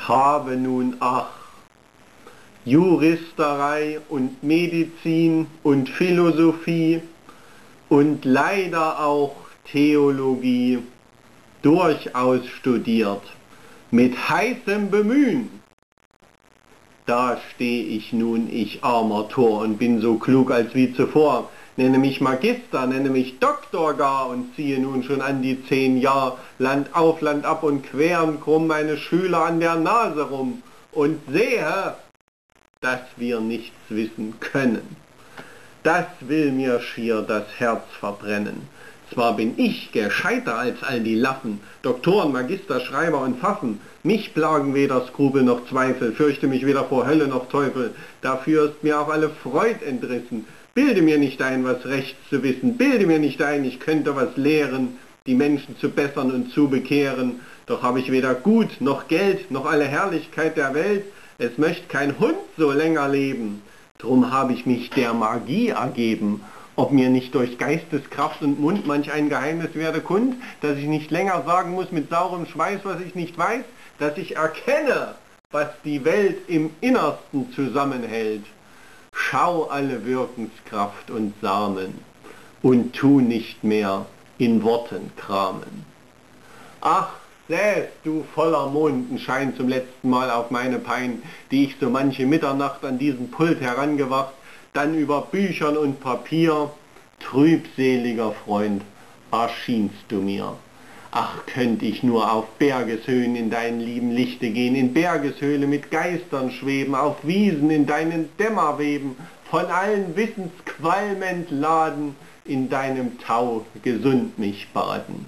habe nun Juristerei und Medizin und Philosophie und leider auch Theologie durchaus studiert, mit heißem Bemühen. Da stehe ich nun, ich armer Tor, und bin so klug als wie zuvor, nenne mich Magister, nenne mich Doktor gar und ziehe nun schon an die 10 Jahr Land auf, Land ab und quer und krumm meine Schüler an der Nase rum und sehe, dass wir nichts wissen können. Das will mir schier das Herz verbrennen. Zwar bin ich gescheiter als all die Laffen, Doktoren, Magister, Schreiber und Pfaffen. Mich plagen weder Skrupel noch Zweifel, fürchte mich weder vor Hölle noch Teufel. Dafür ist mir auch alle Freud entrissen. Bilde mir nicht ein, was rechts zu wissen, bilde mir nicht ein, ich könnte was lehren, die Menschen zu bessern und zu bekehren. Doch habe ich weder Gut noch Geld noch alle Herrlichkeit der Welt. Es möchte kein Hund so länger leben. Drum habe ich mich der Magie ergeben. Ob mir nicht durch Geisteskraft und Mund manch ein Geheimnis werde kund, dass ich nicht länger sagen muss mit saurem Schweiß, was ich nicht weiß, dass ich erkenne, was die Welt im Innersten zusammenhält. Schau alle Wirkenskraft und Samen und tu nicht mehr in Worten kramen. Ach, sähst du voller Mondenschein zum letzten Mal auf meine Pein, die ich so manche Mitternacht an diesen Pult herangewacht, dann über Büchern und Papier, trübseliger Freund, erschienst du mir. Ach, könnt ich nur auf Bergeshöhen in deinen lieben Lichte gehen, in Bergeshöhle mit Geistern schweben, auf Wiesen in deinen Dämmerweben, von allen Wissensqualm entladen, in deinem Tau gesund mich baden.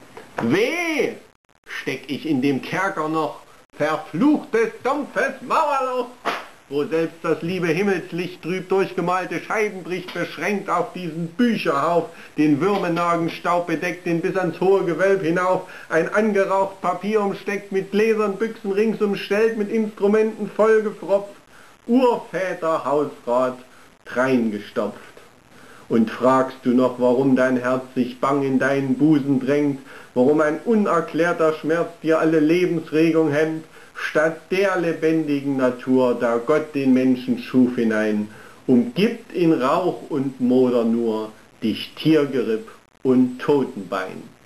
Weh, steck ich in dem Kerker noch, verfluchtes, dumpfes Mauerloch, wo selbst das liebe Himmelslicht trüb durchgemalte Scheiben bricht, beschränkt auf diesen Bücherhauf, den Würmenagenstaub bedeckt, den bis ans hohe Gewölb hinauf, ein angeraucht Papier umsteckt, mit Gläsern, Büchsen rings umstellt, mit Instrumenten vollgepfropft, Urväter Hausrat dreingestopft. Und fragst du noch, warum dein Herz sich bang in deinen Busen drängt, warum ein unerklärter Schmerz dir alle Lebensregung hemmt, statt der lebendigen Natur, da Gott den Menschen schuf hinein, umgibt in Rauch und Moder nur dich Tiergeripp und Totenbein.